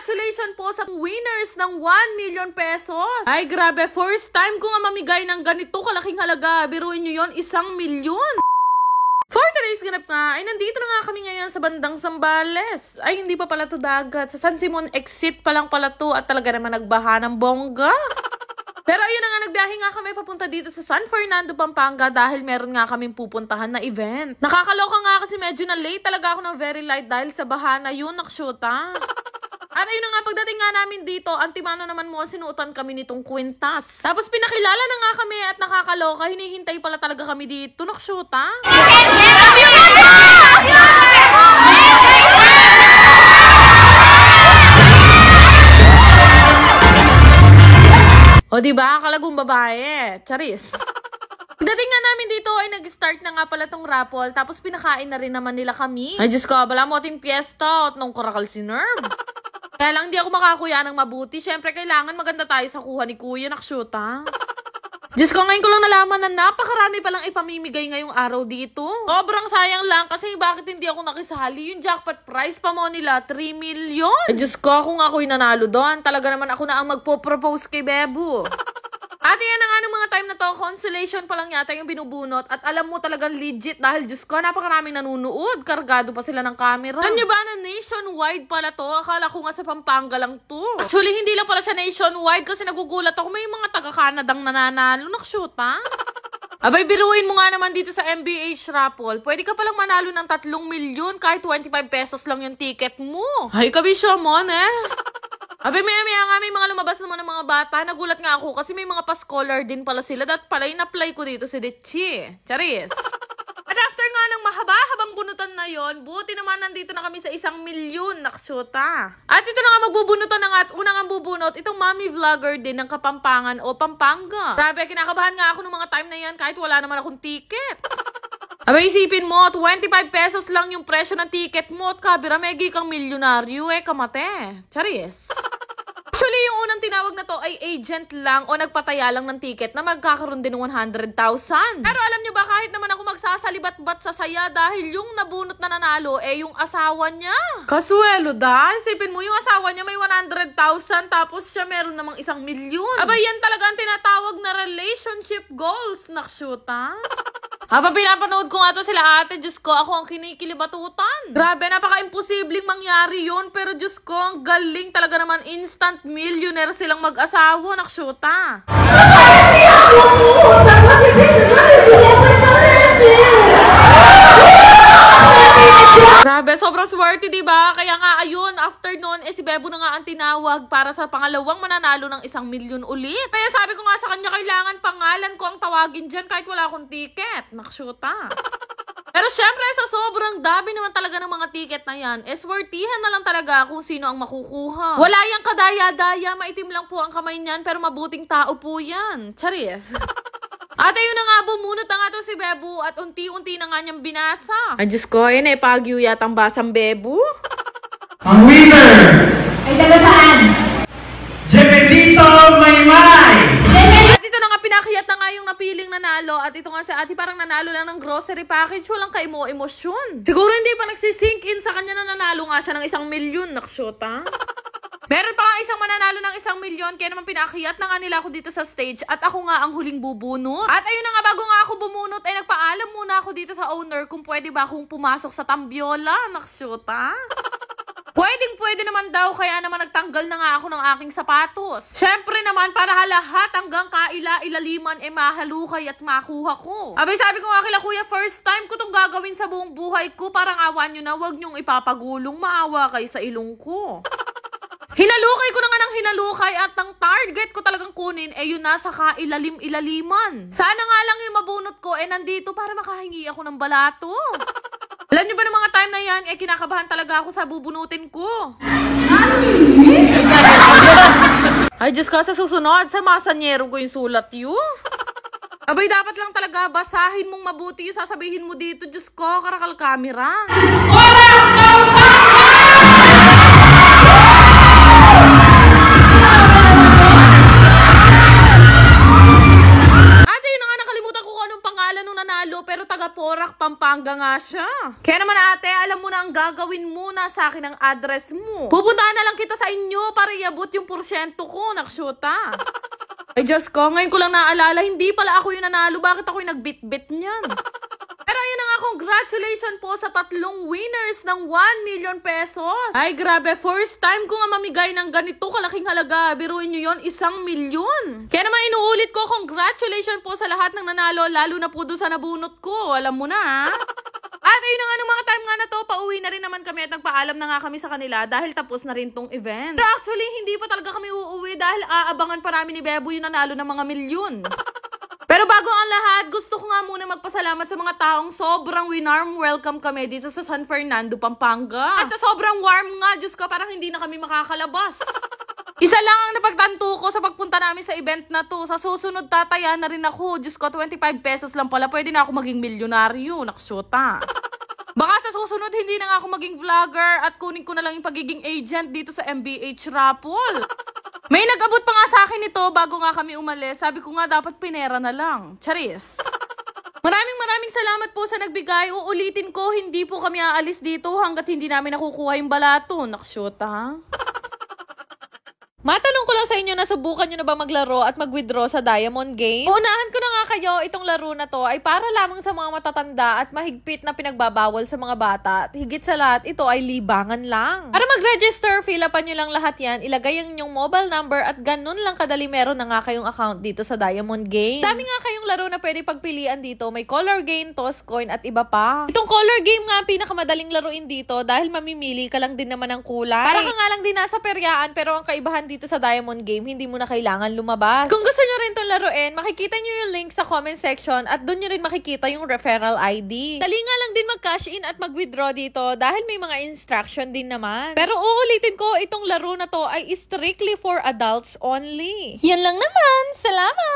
Congratulations po sa winners ng 1 million pesos. Ay grabe, first time ko nga mamigay ng ganito kalaking halaga. Biruin nyo yon, 1 milyon. For today's ganap nga, ay nandito na nga kami ngayon sa bandang Zambales. Ay hindi pa pala to dagat. Sa San Simon exit pa lang pala to at talaga naman nagbaha ng bongga. Pero ayun na nga, nagbiyahe nga kami papunta dito sa San Fernando, Pampanga dahil meron nga kaming pupuntahan na event. Nakakaloka nga kasi medyo na late talaga ako ng very light dahil sa baha na yun, nakshuta. At ayun na nga, pagdating nga namin dito, antimano naman mo, sinuotan kami nitong kwintas. Tapos pinakilala na nga kami at nakakaloka, hinihintay pala talaga kami dito, nakshuta. O diba, kalagong babae. Charis. Pagdating nga namin dito ay nag-start na nga pala tong raffle. Tapos pinakain na rin naman nila kami. Ay Diyos ko, bala mo ating piyesta at nung korakal si Nerve. Kaya lang hindi ako makakuya ng mabuti. Siyempre kailangan maganda tayo sa kuha ni Kuya, nakshuta. Diyos ko, ngayon ko lang nalaman na napakarami palang ipamimigay ngayong araw dito. Sobrang sayang lang kasi bakit hindi ako nakisali. Yung jackpot prize pa mo nila, 3 million. Ay Diyos ko, kung ako'y nanalo doon, talaga naman ako na ang magpo-propose kay Bebo. At yan na nga ng mga time na to, consolation pa lang yata yung binubunot. At alam mo talagang legit dahil Diyos ko, napakaraming nanunood. Kargado pa sila ng camera. Alam nyo ba na nationwide pala to? Akala ko nga sa Pampanga lang to. Actually, hindi lang pala siya nationwide kasi nagugulat ako. May mga taga-Canadang nananalo. Nakshuta. Abay, biruin mo nga naman dito sa MBH raffle. Pwede ka palang manalo ng 3 milyon kahit 25 pesos lang yung ticket mo. Ay, kabisyo mo, Abay, maya-maya nga may mga lumabas naman ng mga bata. Nagulat nga ako kasi may mga pa-scholar din pala sila. Dat pala in-apply ko dito si Dechi. Charis. At after nga ng mahaba-habang bunutan na yon, buti naman nandito na kami sa 1 milyon, nakshuta. At ito na nga magbubunutan na nga at unang ang bubunot, itong mommy vlogger din ng Kapampangan o Pampanga. Grabe, kinakabahan nga ako ng mga time na yan kahit wala naman akong ticket. Abay, isipin mo, 25 pesos lang yung presyo ng ticket mo at kabira, megi kang milyonaryo kamate. Charis. Actually, yung unang tinawag na to ay agent lang o nagpataya lang ng ticket na magkakaroon din ng 100,000. Pero alam nyo ba, kahit naman ako magsasalibat-bat sa saya dahil yung nabunot na nanalo yung asawa niya. Kasuelo dahil, isipin mo yung asawa niya may 100,000 tapos siya meron namang 1 milyon. Abay, yan talaga ang tinatawag na relationship goals, nakshuta. Habang pinapanood ko nga to sila ate, Diyos ko, ako ang kinikilibatutan. Grabe, napaka-imposibleng mangyari yun. Pero Diyos ko, ang galing talaga naman, instant millionaire silang mag-asawa, nakshuta. Grabe, sobrang swerte, diba? Kaya nga, ayun, after nun, si Bebo na nga ang tinawag para sa pangalawang mananalo ng 1 milyon ulit. Kaya sabi ko nga sa kanya, kailangan pangalan ko ang tawagin dyan kahit wala akong ticket. Nakshuta. Pero syempre, sa sobrang dami naman talaga ng mga ticket na yan, swertihan na lang talaga kung sino ang makukuha. Wala yang kadaya-daya, maitim lang po ang kamay niyan, pero mabuting tao po yan. Charis. At ayun na nga, bumunot na nga to si Bebo at unti-unti na nga niyang binasa. Ay Diyos ko, yun pagyo yatang basang Bebo. Ang winner ay taga saan? Jebedito Maymay. At ito na nga, pinakiyat na nga yung napiling nanalo. At ito nga si ate parang nanalo lang ng grocery package. Walang kaimo-emosyon. Siguro hindi pa nagsisink in sa kanya na nanalo nga siya ng 1 milyon, nakshota. Meron pa nga isang mananalo ng 1 milyon, kaya naman pinakiyat na nga nila ako dito sa stage at ako nga ang huling bubunot. At ayun na nga, bago nga ako bumunot, ay nagpaalam muna ako dito sa owner kung pwede ba akong pumasok sa tambiola, nakshuta. Pwede naman daw, kaya naman nagtanggal na nga ako ng aking sapatos. Syempre naman, para lahat hanggang kaila-ilaliman mahalukay at makuha ko. Abay, sabi ko nga kila kuya, first time ko tong gagawin sa buong buhay ko, parang awan nyo na, wag nyong ipapagulong, maawa kayo sa ilong ko. Hinalukay ko na nga ng hinalukay at ang target ko talagang kunin yun nasa kailalim-ilaliman. Sana nga lang yung mabunot ko nandito para makahingi ako ng balato. Alam niyo ba ng mga time na yan, kinakabahan talaga ako sa bubunutin ko. Ay Diyos ko, sa susunod, sa masanyero ko yung sulat yun. Abay, dapat lang talaga basahin mong mabuti yung sasabihin mo dito. Diyos ko, karakal camera. Pero taga Porac, Pampanga nga siya. Kaya naman ate, alam mo na ang kailangang gagawin muna sa akin ang address mo. Pupuntahan na lang kita sa inyo para iabot yung porsyento ko, naksyota. Ay, Diyos ko, ngayon ko lang naalala, hindi pala ako yung nanalo. Bakit ako yung nagbit-bit niyan? Pero ayun na nga, congratulations po sa 3 winners ng 1 million pesos. Ay, grabe, first time ko nga mamigay ng ganito kalaking halaga. Biruin nyo yon, 1 milyon. Kaya naman inuulit ko, congratulations po sa lahat ng nanalo, lalo na po doon sa nabunot ko. Alam mo na, ha? At ayun na nga, nung mga time nga na to, pauwi na rin naman kami at nagpaalam na nga kami sa kanila dahil tapos na rin tong event. Pero actually, hindi pa talaga kami uuwi dahil aabangan pa namin ni Bebo yung nanalo ng mga milyon. Pero bago ang lahat, gusto ko nga muna magpasalamat sa mga taong sobrang winarm welcome kami dito sa San Fernando, Pampanga. At sa sobrang warm nga, Diyos ko, parang hindi na kami makakalabas. Isa lang ang napagtanto ko sa pagpunta namin sa event na to. Sa susunod tataya na rin ako. Diyos ko, 25 pesos lang pala. Pwede na ako maging milyonaryo. Naksyota. Baka sa susunod, hindi na nga ako maging vlogger at kunin ko na lang yung pagiging agent dito sa MBH Raffle. May nag-abot pa nga sa akin ito bago nga kami umalis. Sabi ko nga dapat pinera na lang. Charis. Maraming salamat po sa nagbigay. Uulitin ko, hindi po kami aalis dito hanggat hindi namin nakukuha yung balato. Naksyota. Matanong ko lang sa inyo, nasubukan nyo na ba maglaro at mag-withdraw sa Diamond Game? Uunahan ko na nga kayo, itong laro na to ay para lamang sa mga matatanda at mahigpit na pinagbabawal sa mga bata. At higit sa lahat, ito ay libangan lang. Para mag-register, fill upan nyo lang lahat yan, ilagay yung inyong mobile number at ganun lang kadali meron na nga kayong account dito sa Diamond Game. Dami nga kayong laro na pwede pagpilian dito. May color game, toss coin at iba pa. Itong color game nga pinakamadaling laruin dito dahil mamimili ka lang din naman ng kulay. Para ka nga lang din nasa peryaan pero ang kaibahan dito sa Diamond Game, hindi mo na kailangan lumabas. Kung gusto nyo rin itong laruin, makikita nyo yung link sa comment section at doon nyo rin makikita yung referral ID. Dali nga lang din mag-cash in at mag-withdraw dito dahil may mga instruction din naman. Pero uulitin ko, itong laro na to ay strictly for adults only. Yan lang naman. Salamat!